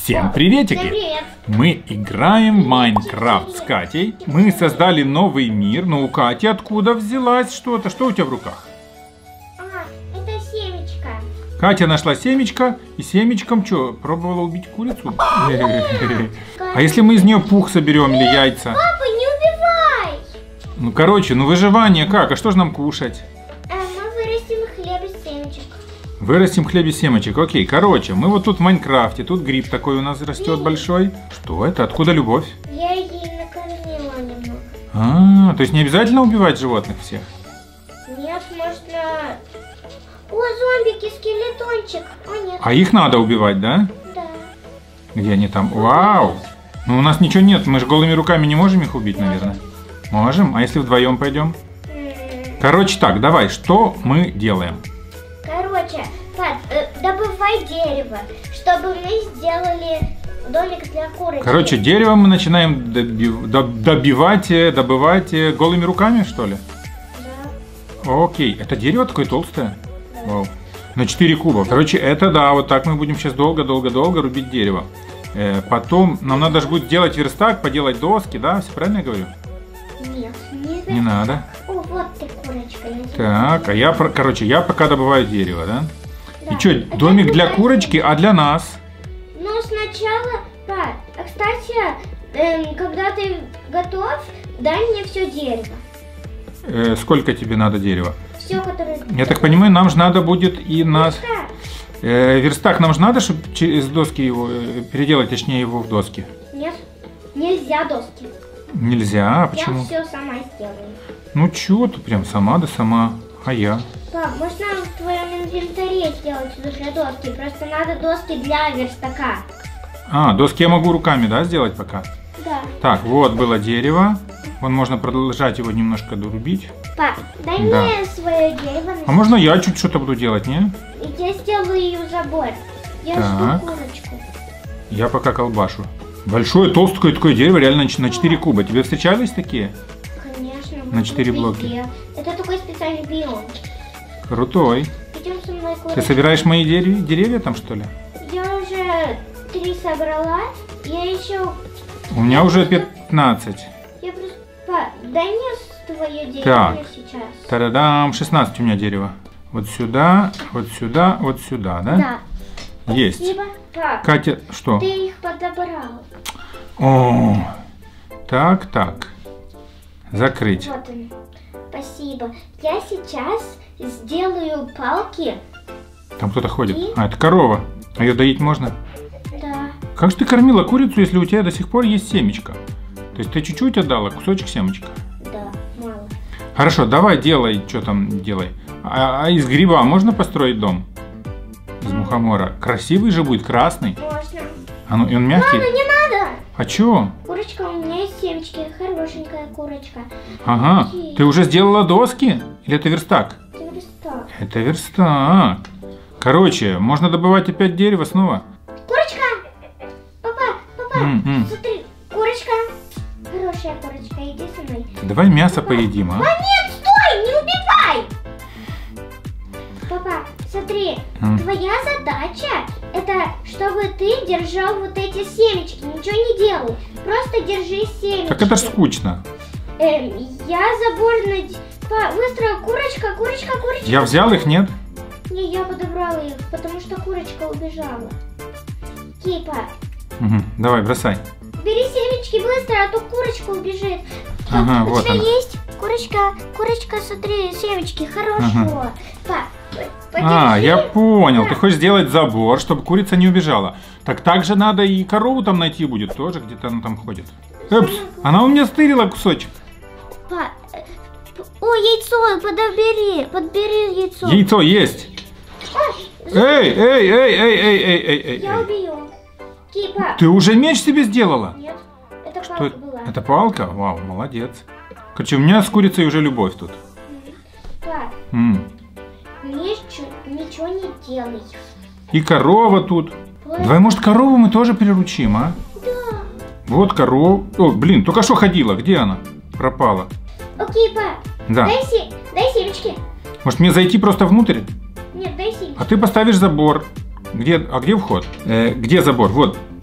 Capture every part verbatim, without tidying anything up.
Всем приветики! Всем привет. Мы играем в Майнкрафт с Катей. Мы создали новый мир, но у Кати откуда взялась что-то? Что у тебя в руках? А, это семечко. Катя нашла семечко, и семечком что, пробовала убить курицу? А если мы из нее пух соберем или яйца? Папа, не убивай! Ну короче, ну выживание как? А что же нам кушать? А, мы вырастим хлеб из семечек. Вырастим хлеб из семечек. Окей, короче, мы вот тут в Майнкрафте, тут гриб такой у нас растет большой. Что это? Откуда любовь? Я ей накормила немного. А, то есть не обязательно убивать животных всех? Нет, можно... О, зомбики, скелетончик. О, нет. А их надо убивать, да? Да. Где они там? Вау! Ну у нас ничего нет, мы же голыми руками не можем их убить, наверное. Можем? А если вдвоем пойдем? М, Короче, так, давай, что мы делаем? Короче, Пат, э, добывай дерево, чтобы мы сделали домик для курочки. Короче, дерево мы начинаем доби- доб- добивать, э, добывать э, голыми руками, что ли? Да. Окей, это дерево такое толстое? Вау. На четыре куба. Короче, это да, вот так мы будем сейчас долго-долго-долго рубить дерево. Э, потом нам надо же будет сделать верстак, поделать доски, да? Все правильно я говорю? Нет, не, Не надо. О, вот ты, курочка. я Так, а я, про- короче, я пока добываю дерево, да? Да. И что, А домик как для добывать курочки, а для нас? Ну, сначала, Пат, а кстати, эм, когда ты готов, дай мне все дерево. Э, сколько тебе надо дерева? Все, которое... Я так понимаю, нам же надо будет и нас... Да. Э, верстак нам же надо, чтобы через доски его, э, переделать, точнее, его в доски? Нет, нельзя доски. Нельзя, а почему? Я все сама сделаю. Ну чё ты прям сама да сама, а я? Пап, можно в твоем инвентаре сделать уже доски? Просто надо доски для верстака. А, доски я могу руками, да, сделать пока? Да. Так, вот было дерево. Вон можно продолжать его немножко дорубить. Пап, дай Да. мне свое дерево. А можно я чуть что-то буду делать, не? Я сделаю ее забор. Я Так. жду курочку. Я пока колбашу. Большое, толстое такое дерево, реально на четыре куба. Тебе встречались такие? Конечно. На четыре везде. блока. Это такой специальный биом. Крутой. Идем со мной Ты курочку. собираешь мои деревья, деревья там, что ли? Я уже три собрала. Я еще... У меня уже пятнадцать. Я просто... Пап, дай мне твое дерево Так. сейчас. Та-да-дам, шестнадцать у меня дерева. Вот сюда, вот сюда, вот сюда, да? Да. Есть. Спасибо. Пап, Катя, что? ты их подобрал. О, так, так. Закрыть. Вот он. Спасибо. Я сейчас сделаю палки. Там кто-то ходит. А, это корова. А ее доить можно? Да. Как же ты кормила курицу, если у тебя до сих пор есть семечко? То есть ты чуть-чуть отдала, кусочек семечка. Да, мало. Хорошо, давай делай, что там делай. А, а из гриба можно построить дом? Из мухомора. Красивый же будет, красный. Можно. А ну, и он мягкий? Ладно, не надо. А чё? Курочка, у меня есть семечки. Хорошенькая курочка. Ага. Ты уже сделала доски? Или это верстак? Ты верстак. Это верстак. Короче, можно добывать опять дерево снова. Курочка! Папа, папа, М-м. смотри, курочка. Хорошая курочка, иди со мной. Давай мясо поедим, А а? нет, стой, не убивай! Папа, смотри, М. твоя задача это, чтобы ты держал вот эти семечки, ничего не делай. Просто держи семечки. Так это ж скучно. Эм, я забор над... Па, быстро, курочка, курочка, курочка. Я взял их, нет? Не, я подобрала их, потому что курочка убежала. Кипа, Угу. Давай, бросай. бери семечки быстро, а то курочка убежит. Всё, Ага, у вот тебя она. есть курочка, курочка, смотри, семечки, хорошо. Па, А, подержи. я понял. Ты хочешь сделать забор, чтобы курица не убежала. Так так же надо и корову там найти будет тоже, где-то она там ходит. Эпс, она у меня стырила кусочек. Па, э, п- о, яйцо, подбери, подбери яйцо. Яйцо есть. А, Эй, эй, эй, эй, эй, эй, эй, эй, я эй. убью. Кипа. Ты уже меч себе сделала? Нет, это Что палка это? была. Это палка? Вау, молодец. Короче, у меня с курицей уже любовь тут. Па, М. ничего, ничего не делай. И корова тут. Просто- Давай, может, корову мы тоже приручим, а? Да. Вот корова. О, блин, только что ходила. Где она? Пропала. Окей, па, Да. дай, се- дай семечки. Может, мне зайти просто внутрь? Нет, дай семечки. А ты поставишь забор. Где, а где вход? Э, где забор? Вот.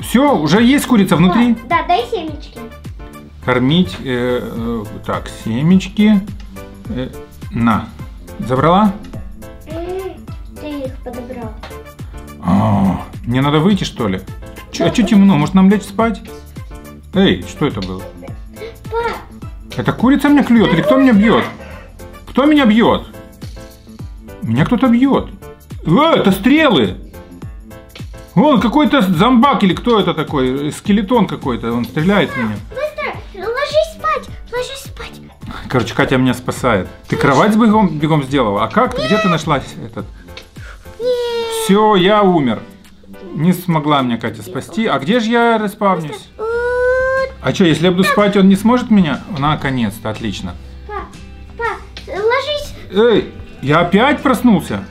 Все, уже есть курица внутри? Да, да, дай семечки. Кормить. Э, э, так, семечки. Э, на. Забрала? Ты их подобрал. А, мне надо выйти, что ли? Ч, а что темно? Может нам лечь спать? Эй, что это было? Пап. Это курица меня клюет или кто меня бьет? Кто меня бьет? Меня кто-то бьет. Э, это стрелы! Вон какой-то зомбак или кто это такой? Скелетон какой-то, он стреляет в меня. Быстро, ложись спать, ложись спать. Короче, Катя меня спасает. Ты кровать бегом, бегом сделала? А как? Где ты нашла этот? Все, я умер. Не смогла меня Катя спасти. А где же я распавнюсь? А что, если я буду спать, он не сможет меня? Наконец-то, отлично. Пап, пап, ложись. Эй, я опять проснулся.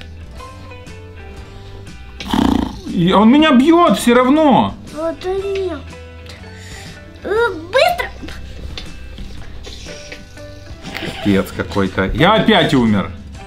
И он меня бьет все равно. Вот и нет. Быстро. Пипец какой-то. Я опять умер.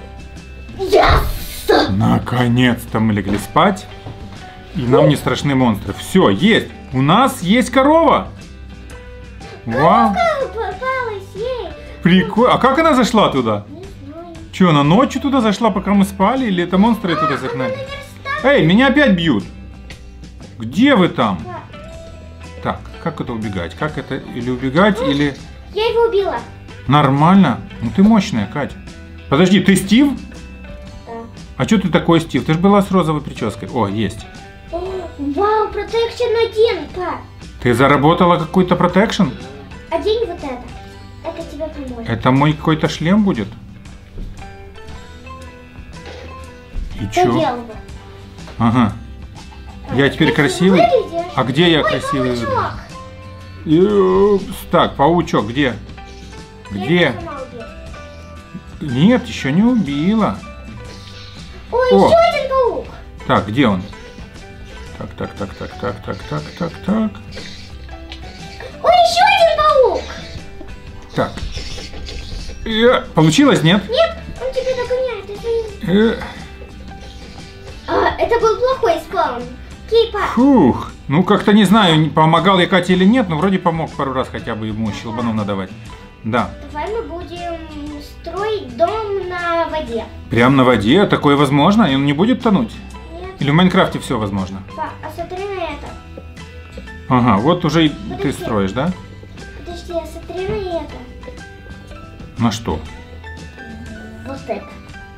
Yes. Наконец-то мы легли спать. И нам не страшны монстры. Все, есть. У нас есть корова. Вау. Попалась ей. Прикольно. А как она зашла туда? Не знаю. Че, она ночью туда зашла, пока мы спали? Или это монстры А, туда загнали? Эй, меня опять бьют. Где вы там? Пап. Так, как это убегать? Как это? Или убегать, или... Я его убила. Нормально. Ну ты мощная, Катя. Подожди, ты Стив? Да. А что ты такой, Стив? Ты же была с розовой прической. О, есть. О, вау, протекшн один, пап. Ты заработала какой-то протекшн? Одень вот это. Это тебе поможет. Это мой какой-то шлем будет? И Что чё? делала? Ага. Я теперь Ты красивый? выглядишь? А где я Ой, красивый? паучок. Юпс. Так, паучок, где? Я Где? его сама убила. Нет, еще не убила. Ой, О. еще один паук. Так, где он? Так, так, так, так, так, так, так, так, так. Ой, еще один паук. Так. Э, получилось, нет? Нет, он тебя догоняет. Это... Э, А, это был плохой спаун. Кейпа. фух. Ну, как-то не знаю, помогал я Кате или нет, но вроде помог пару раз хотя бы ему щелбану надавать. Да. Давай мы будем строить дом на воде. Прям на воде? Такое возможно? И он не будет тонуть? Нет. Или в Майнкрафте все возможно? Па, а смотри на это. Ага, вот уже и ты Подожди. строишь, да? Подожди, а смотри на это. На что? Вот это.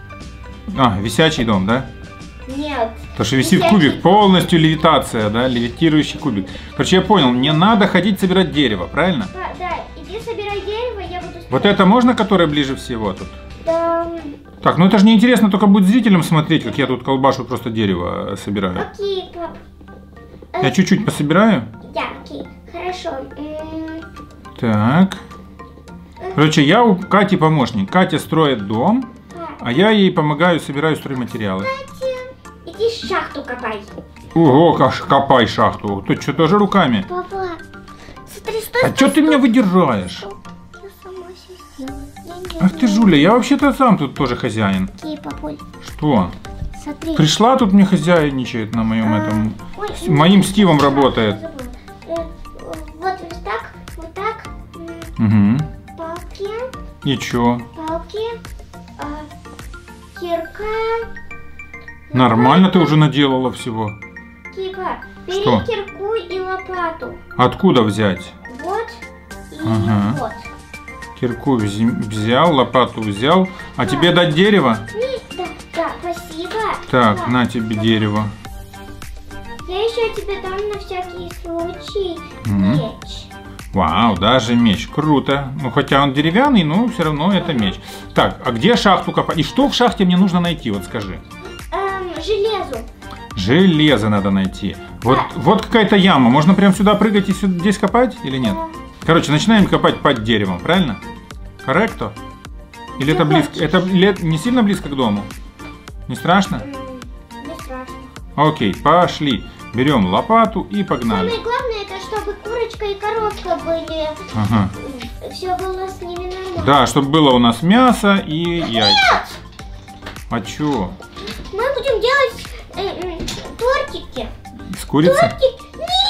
А, висячий дом, да? Нет. То, что висит Висячий кубик, дом. полностью левитация, да, левитирующий кубик. Короче, я понял, мне надо ходить собирать дерево, правильно? Па, да, иди собирай дерево, я буду строить. Вот это можно, которое ближе всего тут? Да. Так, ну это же не интересно, только будет зрителям смотреть, как я тут колбашу просто дерево э, собираю. Окей, пап. Э, Я чуть-чуть пособираю. Да, окей. Хорошо. М, Так. Короче, я у Кати помощник. Катя строит дом, па, а я ей помогаю, собираю стройматериалы. Катя, иди шахту копай. Ого, как копай шахту. Ты что, тоже руками? Папа, смотри, стой, А что ты меня выдираешь? Я сама все сделаю. Я не Ах ты, Жуля, я вообще-то сам тут тоже хозяин. Окей, папуль, Что? смотри. Пришла тут мне хозяйничает на моем А, этом... ой, с моим Стивом а, работает. я забыла. Э, Вот вот так, вот так. М, Угу. Палки, И чё? палки, а, кирка. Нормально ты уже наделала всего. Кипа, бери Что? кирку и лопату. Откуда взять? Вот и Ага. вот. Кирку вз- взял, лопату взял. А тебе дать дерево? Ми- Да, да, спасибо. Так, Да. на тебе дерево. Я еще тебе дам на всякий случай Мгм. меч. Вау, даже меч. Круто. Ну, хотя он деревянный, но все равно это меч. Так, а где шахту копать? И что в шахте мне нужно найти? Вот скажи. Эм, железу. Железо надо найти. Вот, вот какая-то яма. Можно прям сюда прыгать и сюда, здесь копать или нет? Короче, начинаем копать под деревом, правильно? Корректо? Или это Что близко? хочешь. Это ли- не сильно близко к дому? Не страшно? М, Не страшно. Окей, пошли. Берем лопату и погнали. Самое главное, это чтобы курочка и коровка были. Ага. Все было с ними нормально. Да, чтобы было у нас мясо и яйца. А чё? Мы будем делать э, м, тортики. С курицей? Тортик.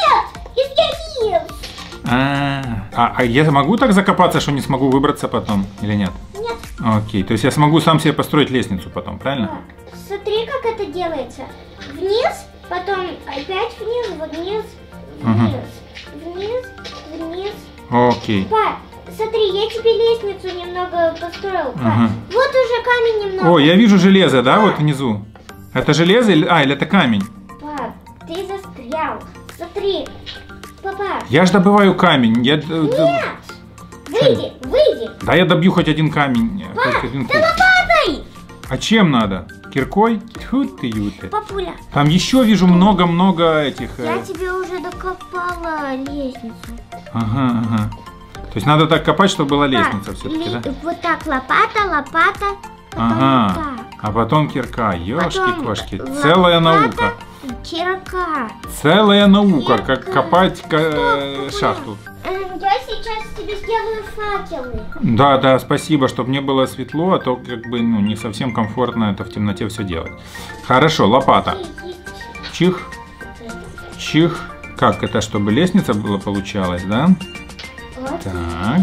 А, а, а я могу так закопаться, что не смогу выбраться потом или нет? Нет. Окей, то есть я смогу сам себе построить лестницу потом, правильно? Так, смотри, как это делается. Вниз, потом опять вниз, вниз, Ага. вниз, вниз, вниз. Окей. Па, смотри, я тебе лестницу немного построил. Па. Ага. Вот уже камень немного. О, я вижу железо, да, вот внизу. Это железо или... А, или это камень? Пап, ты застрял. Смотри. Папа. Я ж добываю камень. Я... Нет. Выйди, выйди. Да я добью хоть один камень. Па, Хоть один да куб. лопатой. А чем надо? Киркой? Тьфу ты, юты. Папуля, Там еще вижу много-много этих... я э, тебе уже докопала лестницу. Ага, ага. То есть надо так копать, чтобы была лестница Па, все-таки, ли- да? Вот так лопата, лопата. Потом Ага. так. А потом кирка. Потом Ёшки-кошки. лопата, Целая наука. Кирка. Целая наука, как Кирка. копать э, Стоп, шахту. Эм, Я сейчас тебе сделаю факелы. Да, да, спасибо, чтобы мне было светло, а то как бы ну, не совсем комфортно это в темноте все делать. Хорошо, лопата. Чих, чих. Как это, чтобы лестница была получалась, да? Вот. Так,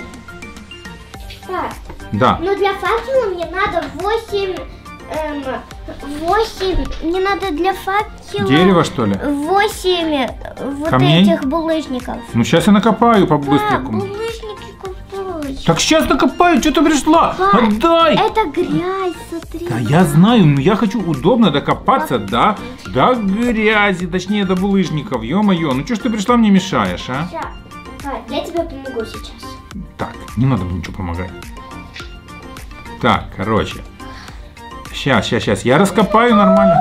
Так. да. Но для факела мне надо восемь... Эм, восемь... Мне надо для факела... Дерево, что ли? восемь вот Камней? этих булыжников. Ну, сейчас я накопаю Да, по-быстреньку. булыжники купить. Так сейчас накопаю, что ты пришла? Па, Отдай! Это грязь, смотри. Да я знаю, но я хочу удобно докопаться до, до грязи, точнее до булыжников. Ё-моё, ну что ж ты пришла, мне мешаешь, а? Ща. Па, я тебе помогу сейчас. Так, не надо мне ничего помогать. Так, короче. Сейчас, сейчас, сейчас. Я раскопаю нормально.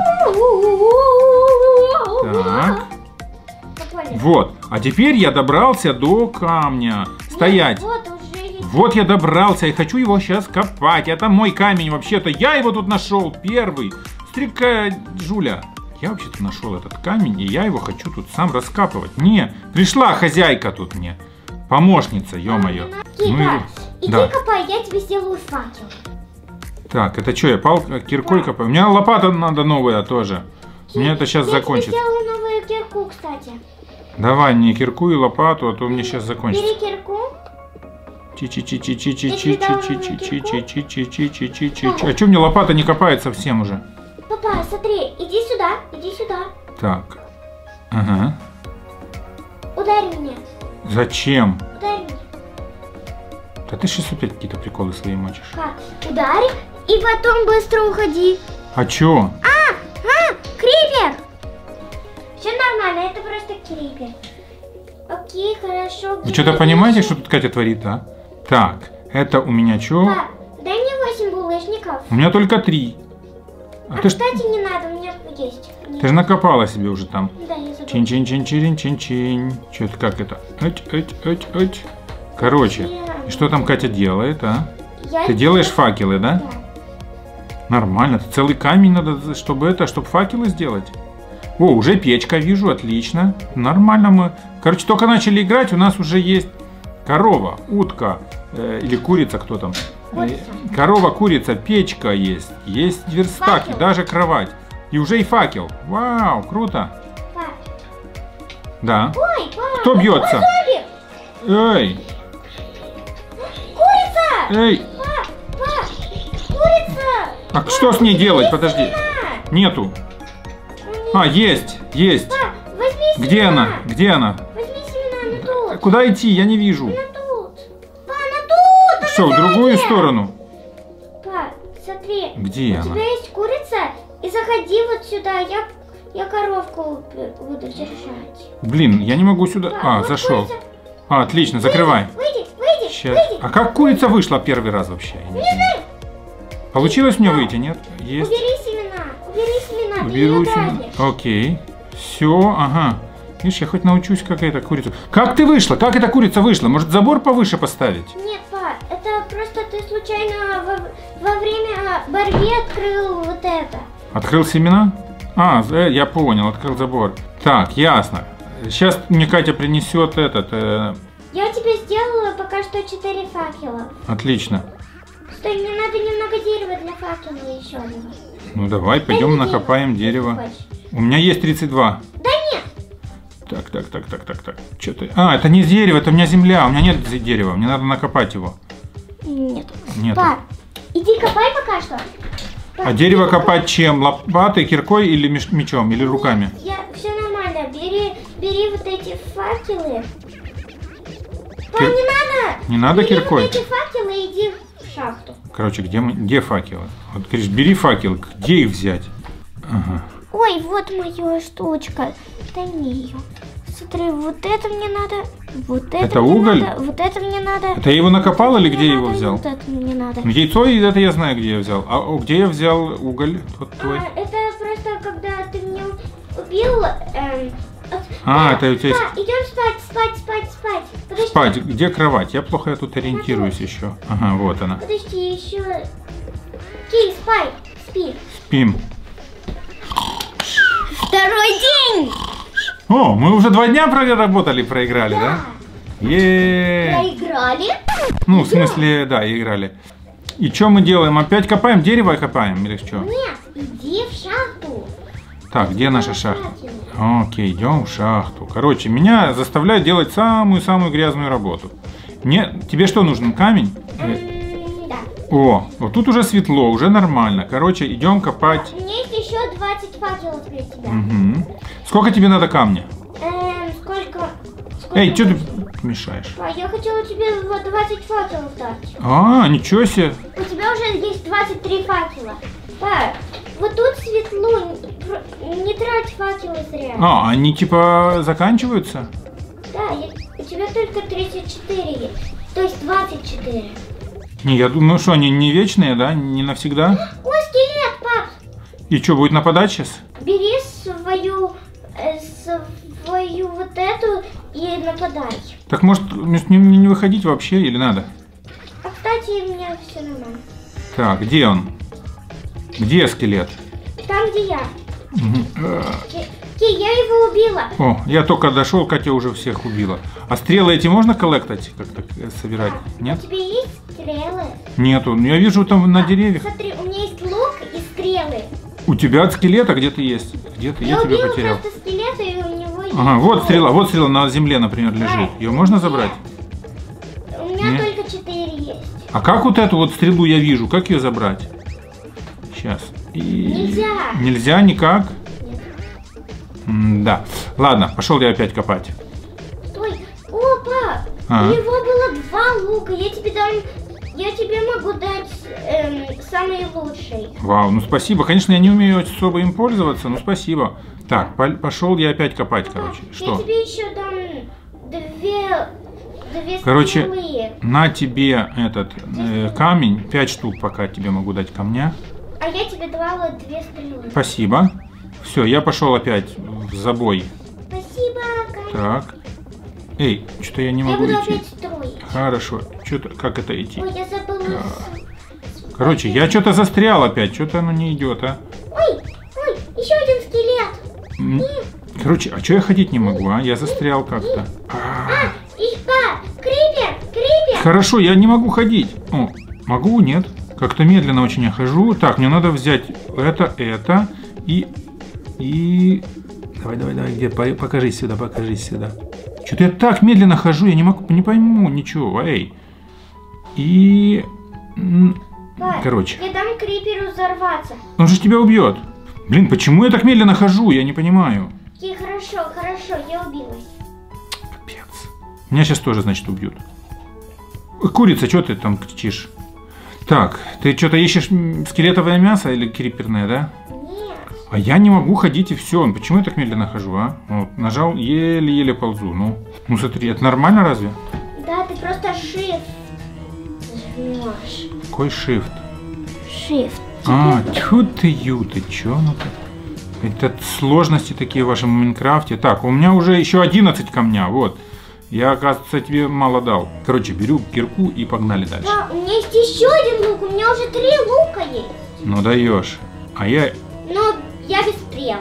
Так. Попали. Вот. А теперь я добрался до камня. Стоять. Вот уже есть. Вот я добрался и хочу его сейчас копать. Это мой камень вообще-то. Я его тут нашел первый. Смотри-ка, Жуля. Я вообще-то нашел этот камень, и я его хочу тут сам раскапывать. Не, пришла хозяйка тут мне. Помощница, ё-моё. Ну Кика, и- иди да. копай, я тебе сделаю факел. Так, это что, я палкой, киркой копаю? У меня лопата надо новая тоже. У меня это сейчас Я закончится. тебе сделала новую кирку, кстати. Давай мне кирку и лопату, а то у меня сейчас Бери закончится. кирку. Чи-чи-чи-чи-чи-чи-чи-чи-чи-чи-чи-чи-чи-чи-чи-чи-чи. А что мне лопата не копает совсем уже? Папа, смотри, иди сюда, иди сюда. Так. Ага. Ударь меня, Зачем? ударь меня. Да ты сейчас опять какие-то приколы свои мочишь. Как? Ударь и потом быстро уходи. А чё? А, а, крипер. Все нормально, это просто крипер. Окей, хорошо. Вы что-то понимаете, что тут Катя творит, а? Так, это у меня что? Пап, дай мне восемь булыжников. У меня только три. А А, ты, ж- кстати, не надо, у меня есть. ты же накопала себе уже там. Да, я забыла. Чин-чин-чин-чин-чин-чин. Что-то как это? Эть, эть, эть, эть. Короче, и что там Катя делает, а? Я Ты делаешь делаю- факелы, да? Да. Нормально. Целый камень надо, чтобы это, чтобы факелы сделать. О, уже печка вижу, отлично. Нормально мы. Короче, только начали играть, у нас уже есть корова, утка э, или курица, кто там. Э, Курица. корова, курица, печка есть, есть верстак и Факел. даже кровать. И уже и факел. Вау, круто. Пап. Да. Ой, пап. Кто бьется? Зомби. Эй, Курица! эй. Пап, пап. Курица! А что с ней делать? Подожди. Семена. Нету. Ну, нет. А, есть, есть. Пап, возьми семена. Где она? Где она? Возьми семена, она тут. Куда идти? Я не вижу. Она тут. Пап, она тут. она Что, в другую сзади. сторону? Пап, смотри. Где У она? тебя есть курица, и заходи вот сюда. Я, я коровку буду держать. Блин, я не могу сюда. Пап, А, вот зашел. курица. А, отлично, закрывай. Выйди, выйди, Сейчас. выйди. А как курица вышла первый раз вообще? Я не знаю. Получилось мне выйти, нет? Есть. Убери семена, убери семена, ты Уберу ее семена. дразнишь. Окей. Все, ага. Видишь, я хоть научусь, как это курица. Как ты вышла? Как эта курица вышла? Может, забор повыше поставить? Нет, па, это просто ты случайно во, во время борьбы открыл вот это. Открыл семена? А, э, я понял, открыл забор. Так, ясно. Сейчас мне Катя принесет этот. э, Я тебе сделала пока что четыре факела. Отлично. Стой, мне надо немного дерева для факела еще одного. Ну давай, пойдем мне накопаем дерево, дерево. если хочешь. У меня есть тридцать два. Да нет, Так, так, так, так, так, так. Что ты? А, это не дерево, это у меня земля. У меня нет дерева. Мне надо накопать его. Нет. Нет. Пап, иди копай пока что. Пап, А дерево иди копать чем? Лопатой, киркой или меш- мечом? Или руками? Я, все нормально. Бери, бери вот эти факелы. Пап, Кир- не надо. Не надо бери киркой? вот эти факелы и иди в шахту. Короче, где, мы... где факелы? Вот, говоришь, бери факел. Где их взять? Ага. Ой, вот моя штучка. Дай мне ее. Смотри, вот это мне надо. Вот это, Это мне уголь? надо. Вот это мне надо. Это я его накопал или Мне где надо, его и взял? Вот это мне надо. Ну, яйцо, и это я знаю, где я взял. А о, где я взял уголь? Тот твой. А, это просто когда ты меня убил. Эм, от- А, да, это у тебя есть- да, идем спать, спать, спать, спать. Подожди, Спать. Где кровать? Я плохо я тут ориентируюсь еще. Ага, вот она. подожди, еще. Кей, спай, спи. Спим. Второй день. О, мы уже два дня проработали, проиграли, да? Е. Проиграли? Ну, в смысле, да, играли. И что мы делаем? Опять копаем дерево и копаем или что? Нет, иди в шахту. Так, где наша шахта? Окей, идем в шахту. Короче, меня заставляют делать самую-самую грязную работу. Не, тебе что нужен? Камень? М, Да. О, вот тут уже светло, уже нормально. Короче, идем копать. У меня есть еще двадцать факелов для тебя. Угу. Сколько тебе надо камня? Эм, сколько? сколько Эй, что ты нужно? мешаешь? А, я хотела тебе вот двадцать факелов дать. А, ничего себе. У тебя уже есть двадцать три факела. Па, вот тут светло, не, не трать факелы зря. А, они типа заканчиваются? Да, я- у тебя только тридцать четыре есть, то есть двадцать четыре. Не, я думаю, что они не вечные, да? Не навсегда? Ой, скелет, пап! И что, будет нападать сейчас? Бери свою, э, свою вот эту и нападай. Так может не, не выходить вообще или надо? А кстати, у меня все нормально. Так, где он? Где скелет? Там, где я. Мгм. Ки, Ки, я его убила. О, я только дошел, Катя уже всех убила. А стрелы эти можно коллектать? Как-то э, собирать? Нет? У тебя есть стрелы? Нету. Ну, я вижу там на деревьях. Смотри, у меня есть лук и стрелы. У тебя от скелета где-то есть? Где-то я, Я тебя убила потерял. просто скелета, и у него есть... Ага, вот лук. стрела, вот стрела на земле, например, лежит. Ее можно забрать? У меня Нет. только четыре есть. А как вот эту вот стрелу я вижу? Как ее забрать? Сейчас. И... Нельзя. Нельзя никак? Нет. Да. Ладно, пошел я опять копать. Стой. Опа! А. У него было два лука. Я тебе дам... Я тебе могу дать эм, самый лучший. Вау, ну спасибо. Конечно, я не умею особо им пользоваться, но спасибо. Так, по- пошел я опять копать, короче. Я Что? тебе еще дам две... Две Короче, стрелы. на тебе этот э, камень, пять штук пока тебе могу дать камня. А я тебе давала две стрелы. Спасибо. Все, я пошел опять в забой. Спасибо, Катя. Так. Эй, что-то я не Я могу буду идти. опять строить. Хорошо. Что-то, как это идти? Ой, я забыла. Короче, я что-то застрял опять, что-то оно не идет, а. Ой, ой, еще один скелет. М. Короче, а что я ходить не могу, а? Я застрял как-то. А. А, и па, крипер, крипер. Хорошо, я не могу ходить. О, могу, нет? Как-то медленно очень я хожу. Так, мне надо взять это, это и... И... Давай, давай, давай, где? По- Покажись сюда, покажись сюда. Что-то я так медленно хожу, я не могу, не пойму ничего, эй. И... м, Па, Короче, я дам криперу взорваться. он же тебя убьет. Блин, почему я так медленно хожу? Я не понимаю. И хорошо, хорошо, я убилась. Капец. Меня сейчас тоже, значит, убьют. Курица, что ты там кричишь? Так, ты что-то ищешь м, скелетовое мясо или криперное, да? Нет. А я не могу ходить и все. Почему я так медленно хожу, а? Вот, нажал, еле-еле ползу. Ну, ну смотри, это нормально разве? Да, ты просто shift жмешь. Какой shift? Shift. А, тьфу ты, ю, ты чё ну ты? Это сложности такие в вашем Майнкрафте. Так, у меня уже еще одиннадцать камня, вот. Я, оказывается, тебе мало дал. Короче, беру кирку и погнали дальше. Да, у меня есть еще один лук, у меня уже три лука есть. Ну даешь. А я... Но я без стрел.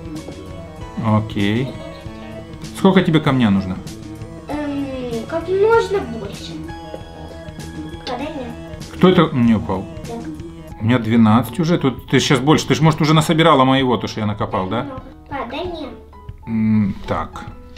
Окей. Сколько тебе камня нужно? Эм, как можно больше. Когда нет. Кто это мне упал? Да. У меня двенадцать уже. Тут ты сейчас больше. Ты же, может, уже насобирала моего, то, что я накопал, да? А, да нет. М, так.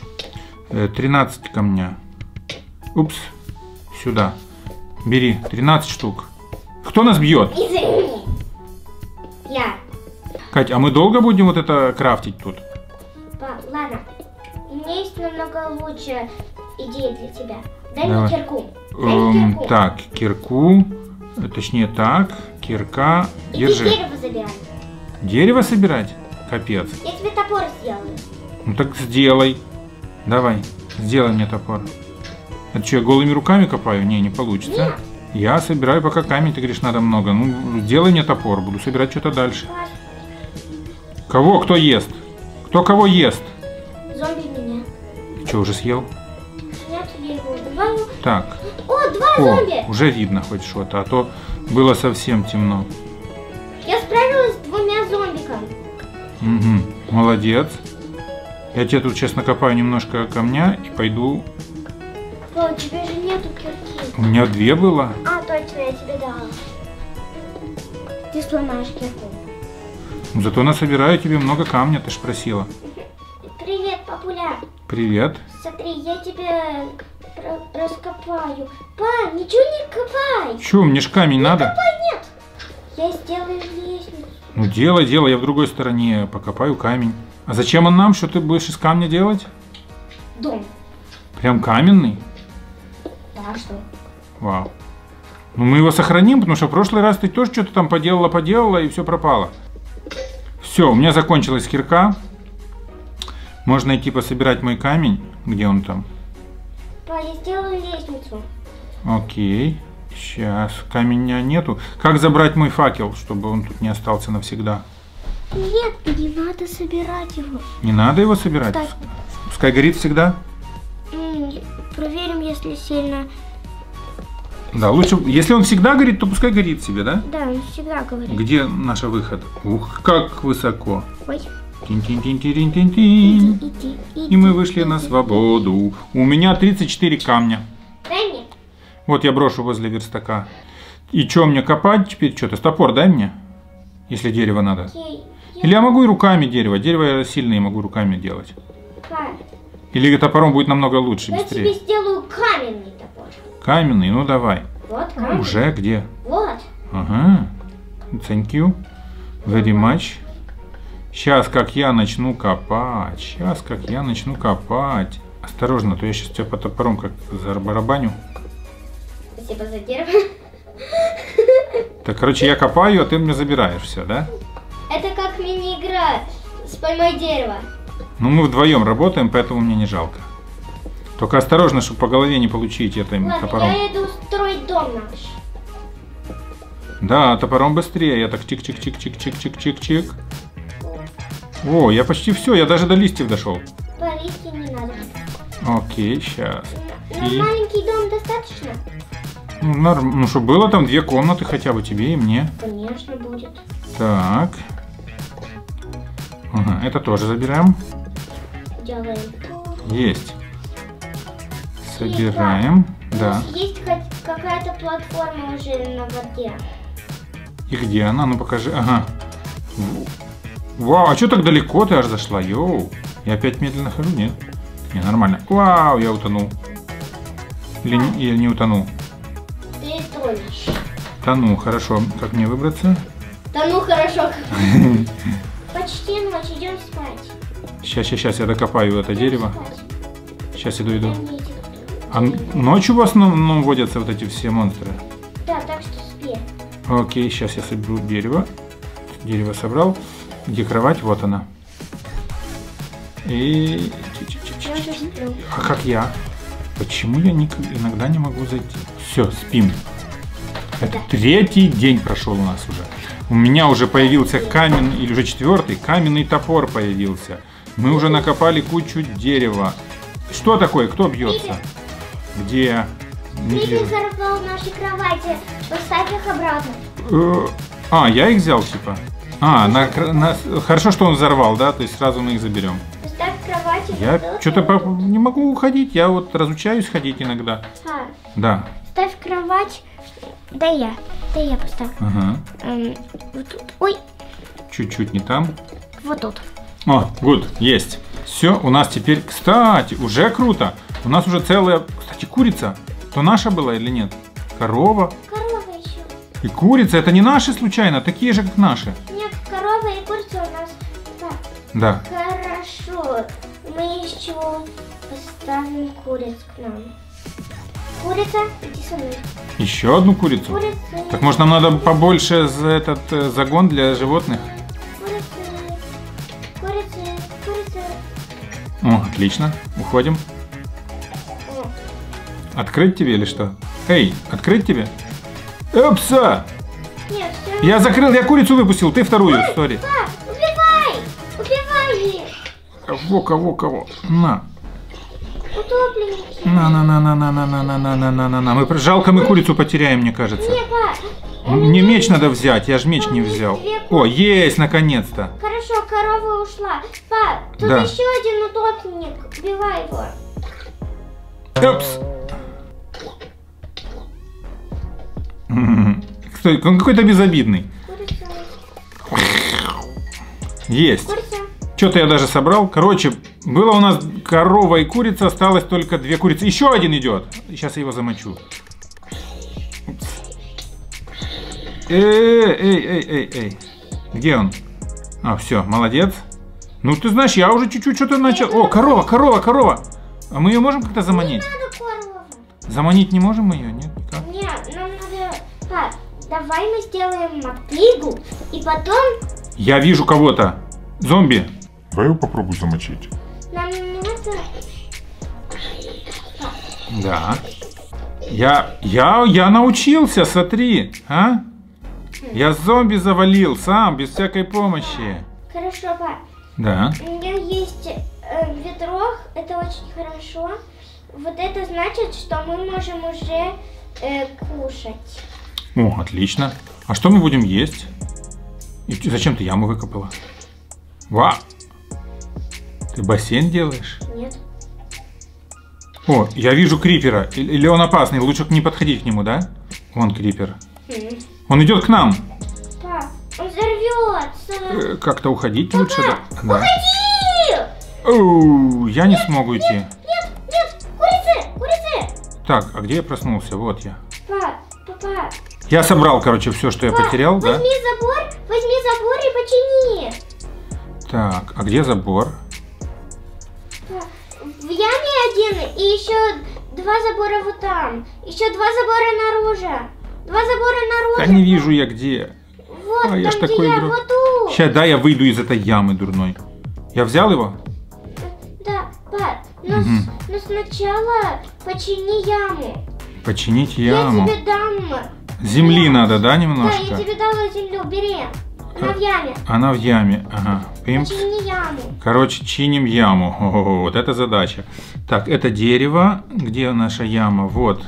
тринадцать камня. Упс. Сюда. Бери. тринадцать штук. Кто нас бьет? Извини. Я. Кать, а мы долго будем вот это крафтить тут? Па, ладно. У меня есть намного лучшая идея для тебя. Дай Давай. мне кирку. Дай Эм, мне кирку. так, кирку. Точнее так. Кирка. Иди Держи. дерево забирай. Дерево собирать? Капец. Я тебе топор сделаю. Ну так сделай. Давай. Сделай мне топор. Это что, я голыми руками копаю? Не, не получится. Нет. Я собираю пока камень, ты говоришь, надо много. Ну, сделай мне топор, буду собирать что-то дальше. Кого? Кто ест? Кто кого ест? Зомби меня. Ты что, уже съел? Нет, я его убиваю. Так. О, два О, зомби! уже видно хоть что-то, а то было совсем темно. Я справилась с двумя зомбиками. Угу, молодец. Я тебе тут сейчас накопаю немножко камня и пойду. О, у тебя же нету кирки. У меня две было. А, точно, я тебе дала. Ты сломаешь кирку. Зато насобираю тебе много камня, ты ж просила. Привет, папуля. Привет. Смотри, я тебе ра- раскопаю. Па, ничего не копай. Че, мне ж камень надо? Копай, нет. Я сделаю лестницу. Ну делай, делай, я в другой стороне покопаю камень. А зачем он нам? Что ты будешь из камня делать? Дом. Прям каменный? Да, что? Вау. Ну мы его сохраним, потому что в прошлый раз ты тоже что-то там поделала, поделала и все пропало. Все, у меня закончилась кирка. Можно идти пособирать мой камень. Где он там? Па, я сделаю лестницу. Окей. Сейчас. Камня нету. Как забрать мой факел, чтобы он тут не остался навсегда? Нет, не надо собирать его. Не надо его собирать? Так. Пускай горит всегда? М, Проверим, если сильно... Да, лучше, если он всегда горит, то пускай горит себе, да? Да, он всегда говорит. Где наш выход? Ух, как высоко. Ой. Тин-тин-тин-тин-тин-тин. Иди, иди, иди. И мы вышли на свободу. У меня тридцать четыре камня. Дай мне. Вот я брошу возле верстака. И что мне копать теперь? Что-то топор дай мне, если дерево надо. Окей. Или я могу и руками дерево. Дерево я сильное могу руками делать. Па, Или топором будет намного лучше, я быстрее. тебе сделаю каменный топор. Каменный, ну давай. Вот каменный. Уже где? Вот. Ага. Thank you. Very much. Сейчас как я начну копать. Сейчас как я начну копать. Осторожно, а то я сейчас тебя по топором как забарабаню. Спасибо за дерево. Так, короче, я копаю, а ты мне забираешь все, да? Это как мини-игра с поймай дерево. Ну, мы вдвоем работаем, поэтому мне не жалко. Только осторожно, чтобы по голове не получить этим Ладно, топором. я иду строить дом наш. Да, топором быстрее. Я так чик-чик-чик-чик-чик-чик-чик-чик. О, я почти все, я даже до листьев дошел. По листьям не надо. Окей, сейчас. На И- маленький дом достаточно? Ну, норм... ну, чтобы было там две комнаты хотя бы тебе и мне. Конечно, будет. Так. Ага, это тоже забираем. Делаем. Есть. Собираем. У Да. нас есть хоть какая-то платформа уже на воде. И где она? Ну покажи. Ага. В- Вау, а что так далеко ты аж зашла? Йоу. Я опять медленно хожу? Нет? Не, нормально. Вау, я утонул. Или, не- или не утонул? Ты тонешь. Тону, хорошо. Как мне выбраться? Да ну хорошо. Почти ночь, идем спать. Сейчас, сейчас, сейчас я докопаю это дерево. Спать. Сейчас иду, иду. Дай мне эти- А н- ночью у вас ну, ну, водятся вот эти все монстры? Да, так что спи. Окей, сейчас я соберу дерево. Дерево собрал. Где кровать? Вот она. И... Я уже сплю. А как я? Почему я ник- иногда не могу зайти? Все, спим. Это Да. третий день прошел у нас уже. У меня уже появился камень, или уже четвертый, каменный топор появился. Мы уже накопали кучу дерева. Что такое? Кто бьется? Где? Не Ты вижу. взорвал наши кровати. Поставь их обратно. Э, А, я их взял, типа. А, на, кр- на- хорошо, что он взорвал, да? То есть сразу мы их заберем. Поставь кровати. Я что-то не могу уходить, я вот разучаюсь ходить иногда. А, Да. ставь кровать. Да я. Да я поставлю. Ага. Эм, вот тут. Ой, Чуть-чуть не там. вот тут. О, good, есть. Все, у нас теперь, кстати, уже круто. У нас уже целая, кстати, курица. То наша была или нет? Корова. Корова еще. И курица, это не наши случайно, такие же, как наши. Нет, корова и курица у нас. Так, Да. хорошо. Мы еще поставим куриц к нам. Курица, иди со мной. Еще одну курицу. Курица. Так может нам надо побольше за этот э, загон для животных? Курица. Курица. Курица. О, отлично. Уходим. О, Открыть тебе или что? Эй, открыть тебе? Опса! нет, все. Я закрыл, я курицу выпустил, ты вторую, сори. Пап, убивай! Убивай их! Кого, кого, кого? На. Утопленники. На, на, на, на, на, на, на, на, на, на, на, на, на. Мы жалко, мы курицу потеряем, мне кажется. Нет, пап. у Мне меня меч надо взять, я же меч там не есть взял. две О, есть, наконец-то. Хорошо, корова ушла. Пап, тут Да. еще один утопленник. Убивай его. Опс. М, Кто- Он какой-то безобидный. Курица. Есть. Курица. Что-то я даже собрал. Короче, было у нас корова и курица, осталось только две курицы. Еще один идет. Сейчас я его замочу. Упс. Эй, эй, эй, эй, эй. Где он? А, все, молодец. Ну, ты знаешь, я уже чуть-чуть что-то начал. О, корова, корова, корова. А мы ее можем как-то заманить? Надо корову. Заманить не можем мы ее? Нет, никак. Нет, нам надо... Пап, давай мы сделаем мотыгу, и потом Я вижу кого-то. Зомби. Давай его попробуй замочить. нам надо... Да. Я, я, я научился, смотри, а? Я зомби завалил сам, без всякой помощи. Хорошо, пап. Да. У меня есть э, ведро, это очень хорошо. Вот это значит, что мы можем уже э, кушать. О, отлично. А что мы будем есть? И ч- зачем ты яму выкопала? Ва! Ты бассейн делаешь? Нет. О, я вижу крипера. Или или он опасный, лучше не подходить к нему, да? Вон крипер. Хм. Он идет к нам. Пап, он взорвется. Э, Как-то уходить лучше, да? Да. Уходи! Оу, я не смогу идти. Нет, нет, курицы, курицы. Так, а где я проснулся? Вот я. Пап, папа, Я собрал, короче, все, что я пап, потерял, да? возьми забор, возьми забор и почини. Так, а где забор? Пап, в яме один и еще два забора вот там. Еще два забора наружу. Два забора наружу. Да не вижу я где. Вот, А, там, я ж где такой я, игрок. вот тут. Сейчас, да, я выйду из этой ямы дурной. Я взял его? Да, пап, но, Мгм. с- но сначала почини яму. Починить Я яму. тебе дам. Земли Нет. надо, да, Да, немножко? я тебе дала землю, бери. Она в яме. Она в яме. Ага. Пимпс. Почини яму. Короче, чиним яму. Ого, вот это задача. Так, это дерево. Где наша яма? Вот.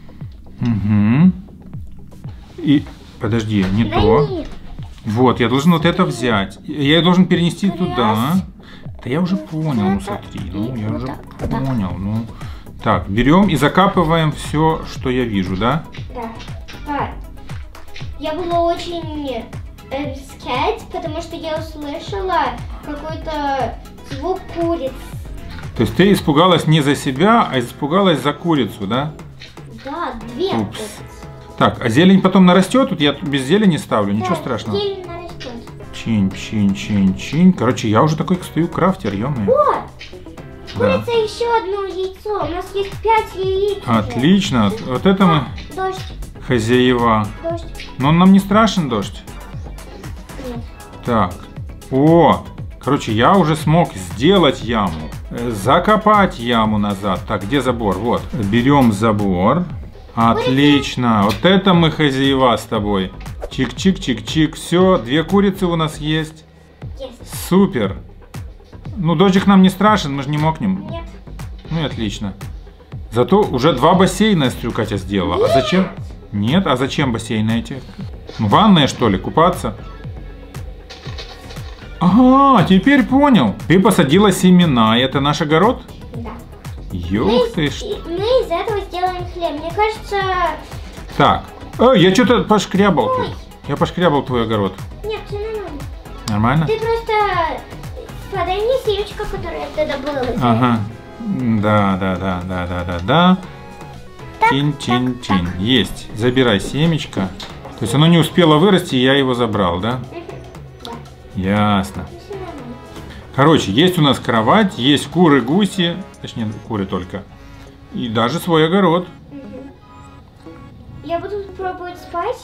Угу. И... Подожди, не то. Дай. Вот, я должен вот это взять. Я ее должен перенести Раз. туда. Да я уже понял, ну смотри. Ну, я уже понял. Ну. Так, берем и закапываем все, что я вижу, да? Да. Пап, я была очень э, скать, потому что я услышала какой-то звук куриц. То есть ты испугалась не за себя, а испугалась за курицу, да? Да, две Упс. курицы. Так, а зелень потом нарастет? Тут я без зелени ставлю, ничего Да, страшного. зелень нарастет. Чин, чин, чин, чин. Короче, я уже такой стою крафтер, ё-моё. О! Да. Курица еще одно яйцо. У нас есть пять яиц. уже. Отлично. Вот это мы Дождь, хозяева. дождь. Но он нам не страшен, дождь. Нет. Так. О! Короче, я уже смог сделать яму. Э, Закопать яму назад. Так, где забор? Вот. Берем забор. Отлично. Вот это мы хозяева с тобой. Чик-чик-чик-чик. Все, две курицы у нас есть. Есть. Супер. Ну, дождик нам не страшен, мы же не мокнем. Нет. Ну и отлично. Зато уже два бассейна Стрюкатя сделала. А зачем? Нет, а зачем бассейны эти? Ну, ванная, что ли, купаться? Ага, теперь понял. Ты посадила семена, и это наш огород? Да. Ёх Мы, ты из- ж. и- мы из этого сделаем хлеб. Мне кажется... Так. Ой, я что-то пошкрябал тут. Ой. Я пошкрябал твой огород. Нет, все нормально. Нормально? Ты просто Подай мне семечко, которое ты добыла. Ага. Да, да, да, да, да, да, да. Тин-тин-тин. Есть. Забирай семечко. То есть оно не успело вырасти, и я его забрал, да? Ясно. Короче, есть у нас кровать, есть куры, гуси, точнее куры только, и даже свой огород. Я буду пробовать спать.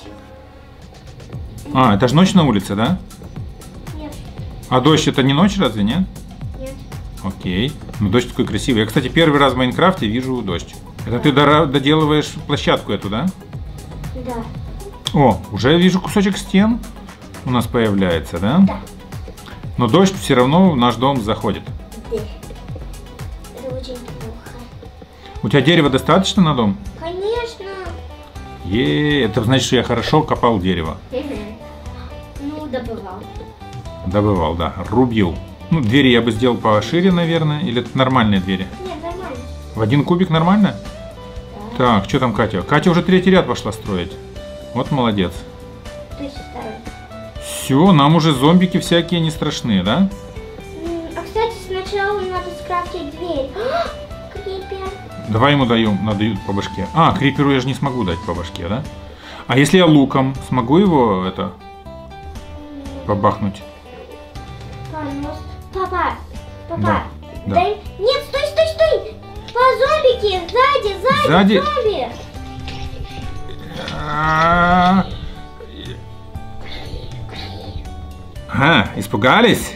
А, это же ночь на улице, да? Нет. А дождь это не ночь, разве нет? Нет. Окей. Ну дождь такой красивый. Я, кстати, первый раз в Майнкрафте вижу дождь. Это ты дора- доделываешь площадку эту, да? Да. О, уже вижу кусочек стен у нас появляется, да? Да. Но дождь все равно в наш дом заходит. Да. Это очень плохо. У тебя дерева достаточно на дом? Конечно. Е, это значит, что я хорошо копал дерево. Ну, добывал. Добывал, да. Рубил. Ну, двери я бы сделал пошире, наверное. Или это нормальные двери? Нет, нормально. В один кубик нормально? Да. Так, что там Катя? Катя уже третий ряд пошла строить. Вот молодец. То есть второй. Все, нам уже зомбики всякие не страшные, да? М, А, кстати, сначала надо скрафтить дверь. А, Крипер. Давай ему даем, надают по башке. А, криперу я же не смогу дать по башке, да? А если я луком, смогу его это побахнуть? Пожалуйста. Папа, папа, Да, да. дай... Нет, стой, стой, стой! По зомбики! Сзади, сзади, Сзади? зомби! А, испугались?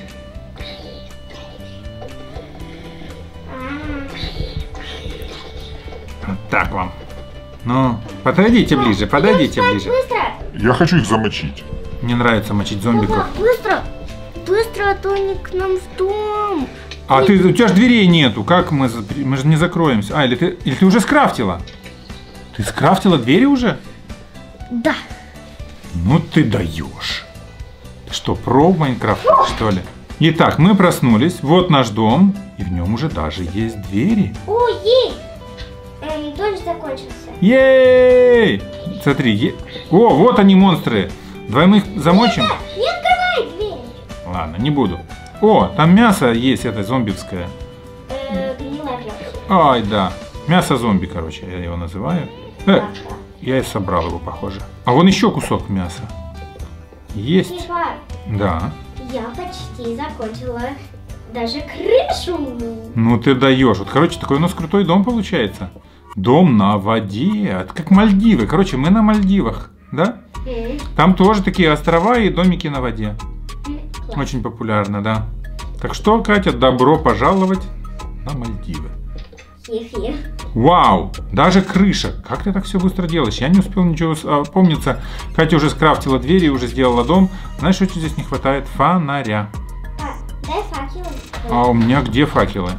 Вот так вам. Ну, подойдите ближе, подойдите Идем ближе. спать, быстро! Я хочу их замочить. Мне нравится мочить зомбиков. Папа, быстро! Быстро, а то они к нам в дом! А ты, у тебя же дверей нету, как мы, запри- мы же не закроемся? А, или ты, или ты уже скрафтила? Ты скрафтила двери уже? Да. Ну ты даешь. Что, про в Майнкрафт, что ли? Итак, мы проснулись, вот наш дом, и в нем уже даже есть двери. Ой, ей! Эм, дождь закончился. Ей! Смотри, е- о, вот они монстры. Давай мы их замочим. Не открывай дверь! Ладно, не буду. О, там мясо есть, это зомбивское. Э, гнилая плоть. Ай, да. Мясо зомби, короче, я его называю. Э, Папа. я и собрал его, похоже. А вон еще кусок мяса. Есть. Папа, Да. я почти закончила даже крышу. Ну ты даешь. Вот, короче, такой у нас крутой дом получается. Дом на воде. Это как Мальдивы. Короче, мы на Мальдивах, да? М, Там тоже такие острова и домики на воде. м, класс. Очень популярно, да. Так что, Катя, добро пожаловать на Мальдивы. Хи-хи. Вау! Даже крыша. Как ты так все быстро делаешь? Я не успел ничего помниться. Катя уже скрафтила двери, уже сделала дом. Знаешь, что здесь не хватает? Фонаря. А, дай факел. А у меня где факелы?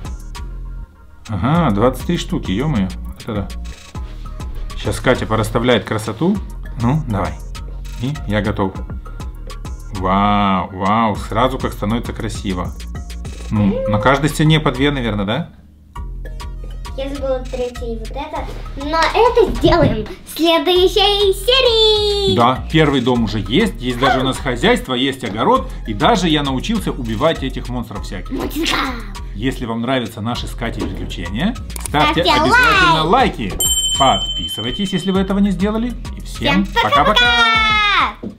Ага, двадцать три штуки, ё-моё. Вот это да. Сейчас Катя порасставляет красоту. Ну, давай. И я готов. Вау, вау, сразу как становится красиво. Ну, на каждой стене по две, наверное, да? Я забыла третий вот это. Но это сделаем в следующей серии. Да, первый дом уже есть, есть даже у нас хозяйство, есть огород, и даже я научился убивать этих монстров всяких. Мультика. Если вам нравятся наши с Катей приключения, ставьте Ставьте обязательно лайки. Подписывайтесь, если вы этого не сделали. И всем Всем пока-пока! пока-пока!